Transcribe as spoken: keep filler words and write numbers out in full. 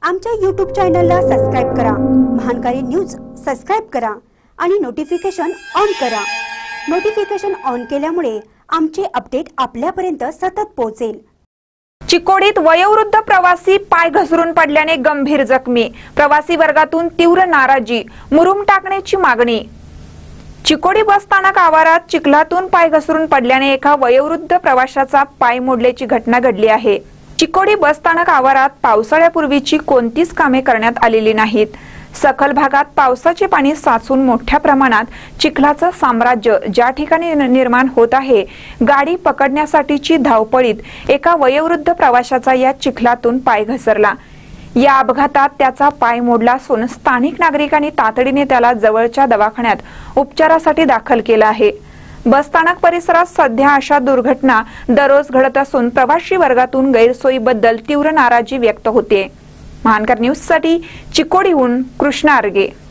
आमच्या यूट्यूब चॅनलला सबस्क्राइब करा, महानकारी न्यूज सबस्क्राइब करा आणि नोटिफिकेशन ऑन करा। नोटिफिकेशन ऑन केल्यामुळे आमचे अपडेट आपल्यापर्यंत सतत पोहोचेल। चिकोडीत वयोवृद्ध प्रवासी पाय घसरून पडल्याने गंभीर जखमी, प्रवासी वर्गातून तीव्र नाराजी, मुरुम टाकण्याची मागणी। चिकोडी बस स्थानक आवारात चिखलातून पाय घसरून पडल्याने एका वयोवृद्ध प्रवाशाचा पाय मोडल्याची घटना घडली आहे। चिकोडी बस स्थानक आवारात पावसाळ्यापूर्वीची कोणतीच कामे करण्यात आलेली नाहीत। सखल भागात पावसाचे पाणी साचून मोठ्या प्रमाणात चिखलाचं साम्राज्य ज्या ठिकाणी निर्माण होत आहे, गाडी पकडण्यासाठीची धावपळीत एका वयोवृद्ध प्रवाशाचा या चिखलातून पाय घसरला। या अपघातात त्याचा पाय मोडला असून स्थानिक नागरिकांनी तातडीने त्याला जवळच्या दवाखान्यात उपचारासाठी दाखल केलं आहे। बस स्थानक परिसरात सध्या अशा दुर्घटना दररोज घडत असून प्रवासी वर्गातून गैरसोयीबद्दल तीव्र नाराजी व्यक्त होते। महानकर न्यूज साठी चिकोडीहून कृष्णा आर्गे।